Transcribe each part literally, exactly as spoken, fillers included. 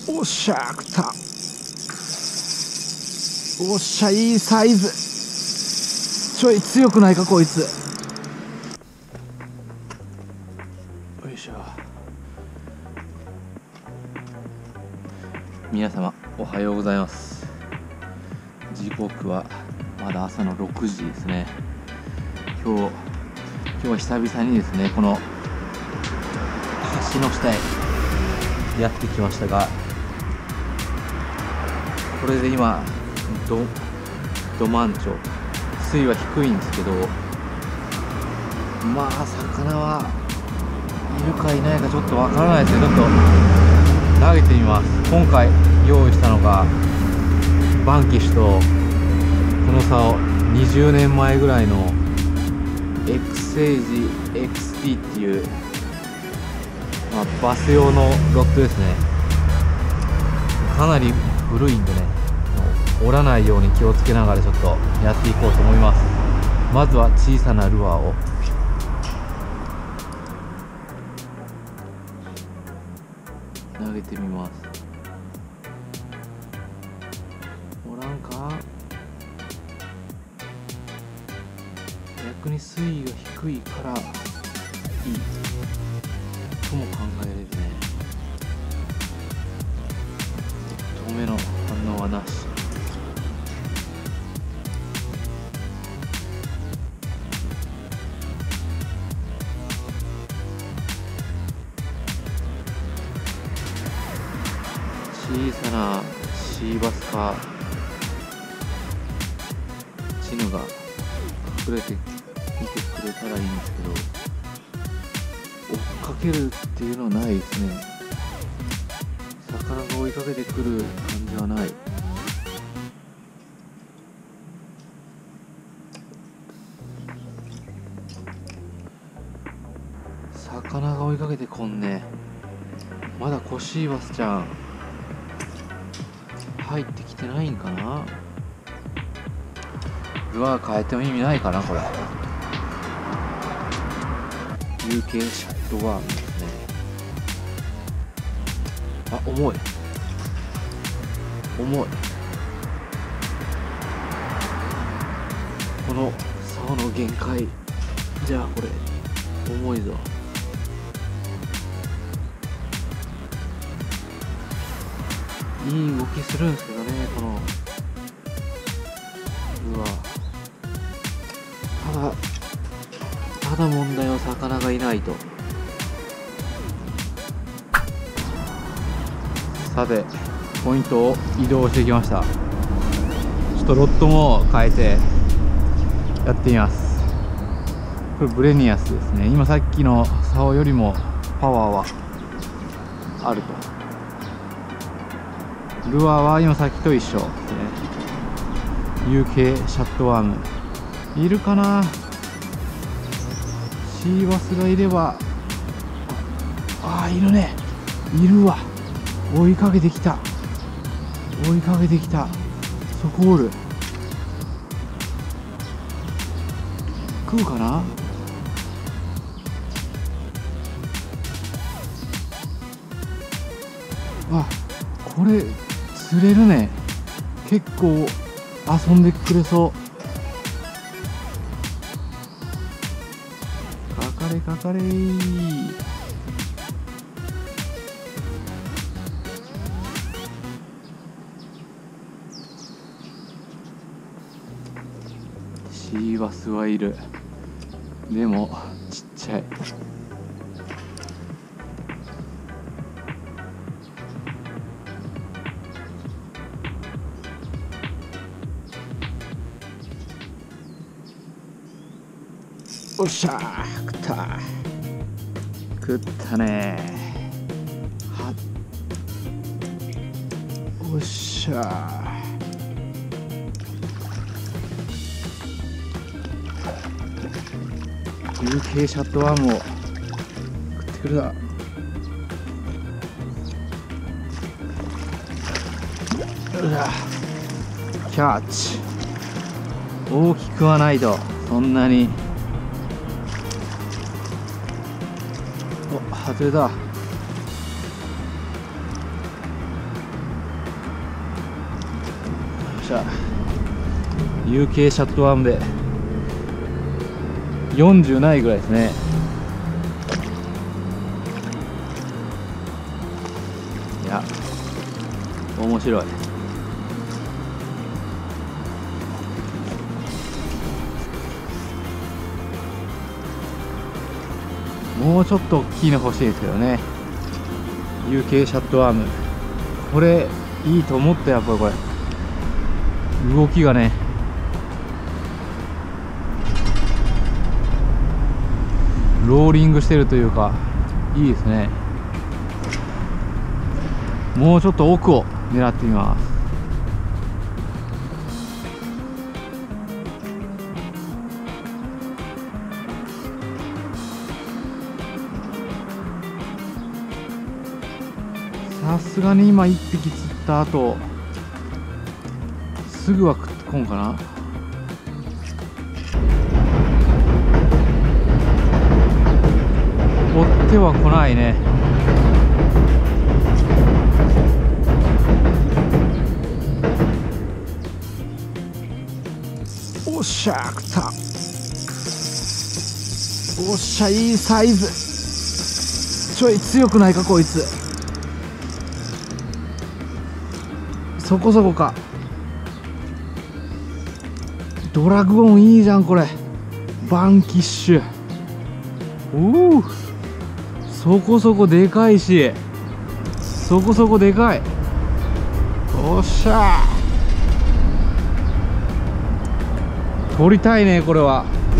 おっしゃー、食った。おっしゃ、いいサイズ。ちょい強くないかこいつ。よいしょ。皆様おはようございます。時刻はまだ朝のろくじですね。今日今日は久々にですね、この橋の下へやってきましたが、これで今どど満潮、水位は低いんですけど、まあ魚はいるかいないかちょっとわからないですね。ちょっと投げてみます。今回用意したのがバンキッシュと、この竿にじゅうねんまえぐらいのエクセージ エックスティー っていう、まあ、バス用のロッドですね。かなり古いんでね、折らないように気をつけながらちょっとやっていこうと思います。まずは小さなルアーを投げてみます。おらんか。逆に水位が低いからいいとも考えれるね。透明の反応はなし。小さなシーバスかチヌが隠れて見てくれたらいいんですけど、追っかけるっていうのはないですね。魚が追いかけてくる感じはない。魚が追いかけてこんね。まだコシーバスちゃん入ってきてないんかな。ルアー変えても意味ないかなこれ。 ユーケー シャットワームですね。あ、重い重い。この竿の限界じゃあこれ重いぞ。いい動きするんですけどね、このルアー。ただただ問題は魚がいないと。さてポイントを移動してきました。ちょっとロッドも変えてやってみます。これブレニアスですね。今さっきの竿よりもパワーはあると。ルアーは今さっきと一緒ですね。 ユーケー シャットワームいるかな。シーバスがいれば、ああいるね、いるわ。追いかけてきた追いかけてきた。そこおる。食うかな。あ、これ釣れるね。結構遊んでくれそう。かかれかかれー。シーバスはいる。でもちっちゃい。おっしゃー、食った食ったねー。はっ、おっしゃー。 ユーケー シャットワームを食ってくるな。うわ、キャッチ。大きくはないとそんなに。お、外れだ。 しゃ ユーケー シャットワームでよんじゅうないぐらいですね。いや面白い。もうちょっと大きいの欲しいですけどね。 ユーケー シャットワームこれいいと思った。やっぱりこれ動きがね、ローリングしてるというかいいですね。もうちょっと奥を狙ってみます。さすがに今いっぴき釣った後すぐは食ってこんかな。追っては来ないね。おっしゃー、食った。おっしゃ、いいサイズ。ちょい強くないかこいつ。そこそこか。ドラグオンいいじゃんこれ。バンキッシュ。おお、そこそこでかいし、そこそこでかい。おっしゃー、取りたいねこれは。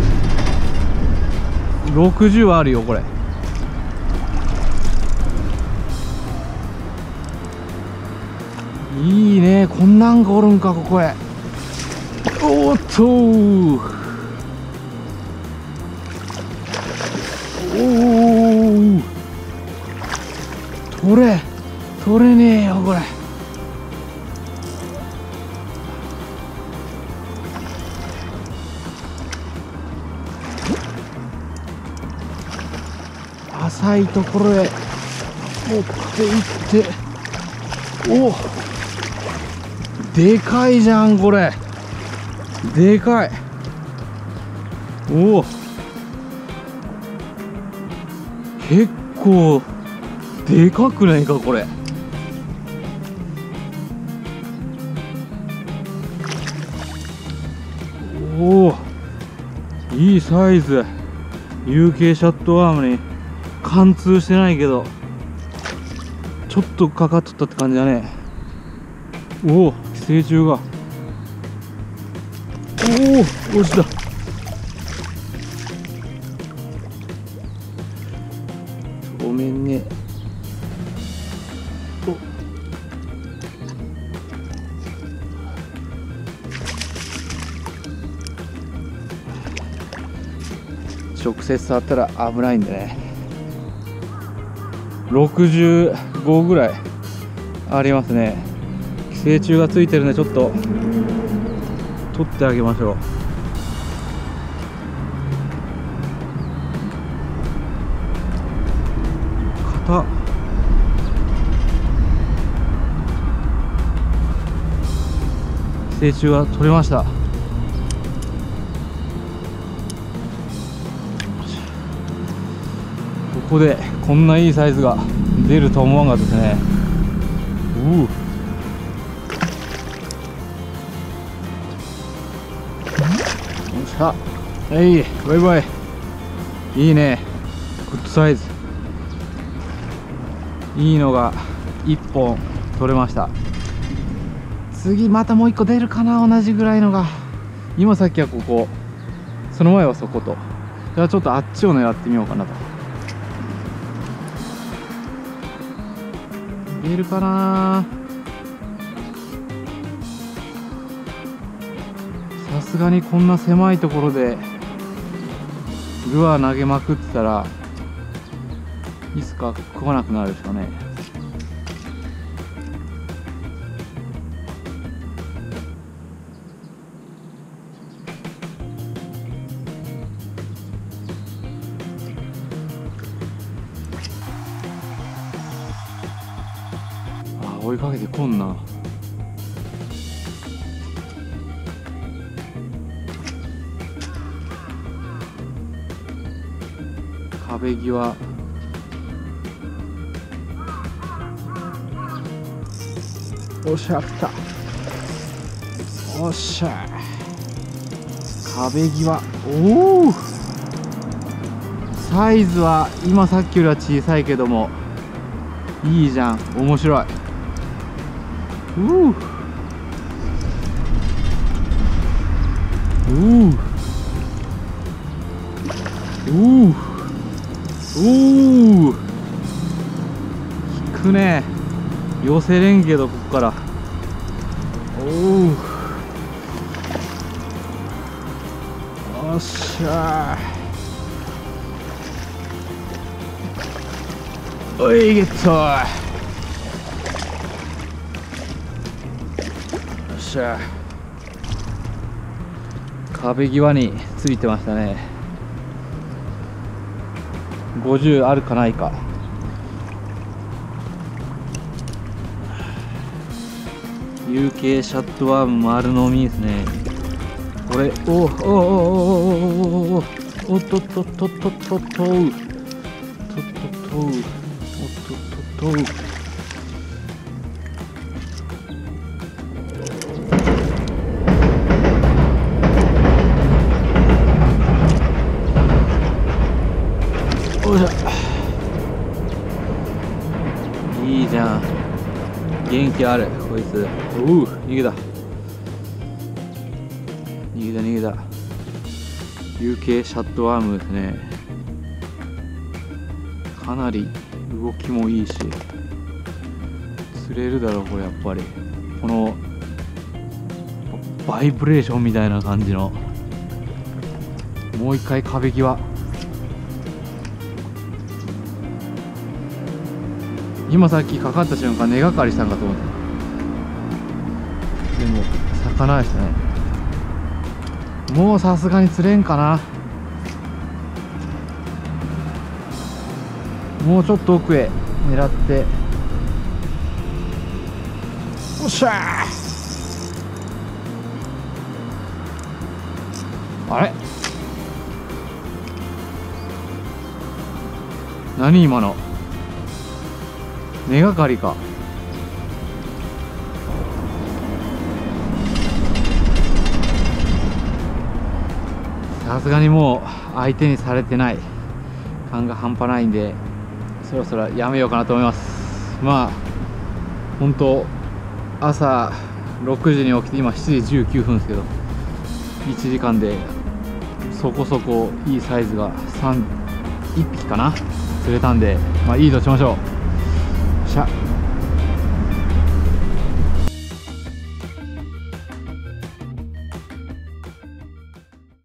ろくじゅうはあるよこれ。いいね、こんなんがおるんかここへ。おっとー、おお、取れ取れねえよこれ。浅いところへ持っていって、おお、でかいじゃんこれ。でかい。おお、結構でかくないかこれ。おお、いいサイズ。 ユーケー シャットワームに貫通してないけどちょっとかかっとったって感じだね。おお、寄生虫が。おお、落ちた。ごめんね。お、直接触ったら危ないんでね。ろくじゅうごぐらいありますね。寄生虫がついてるんでちょっと取ってあげましょう。硬っ。寄生虫が取れました。ここでこんないいサイズが出ると思わなかったですね。うう、さあ、はい、バイバイ。いいね、グッドサイズ。いいのがいっぽん取れました。次またもういっこ出るかな、同じぐらいのが。今さっきはここ、その前はそこと。じゃあちょっとあっちを狙ってみようかなと。出るかな。さすがにこんな狭いところでルアー投げまくってたらいつか食わなくなるでしょうね。あ、追いかけてこんな。 壁際。おっしゃ、来た。おっしゃ。壁際。おお。サイズは今さっきよりは小さいけどもいいじゃん。面白い。うーうーうーうー引くね。寄せれんけどここから。おお、よっしゃー。おい、ゲット。よっしゃ。壁際についてましたね。ごじゅうあるかないか。有形シャットワーム丸飲みですね。これ、おおおおおおおおおおっとっとっとっとっとっとっとっとっとっとっとっと。おいしょ。いいじゃん。元気あるこいつ。おう、逃げた逃げた逃げた。有形シャットワームですね。かなり動きもいいし釣れるだろうこれ。やっぱりこのバイブレーションみたいな感じの。もう一回壁際。今さっきかかった瞬間根がかりしたんかと思った。でも魚でしたね。もうさすがに釣れんかな。もうちょっと奥へ狙って。おっしゃー。あれ、何今の。根がかりか。さすがにもう相手にされてない感が半端ないんで、そろそろやめようかなと思います。まあ本当朝ろくじに起きて今しちじじゅうきゅうふんですけど、いちじかんでそこそこいいサイズがさんいっぴきかな釣れたんで、まあいいとしましょう。しゃ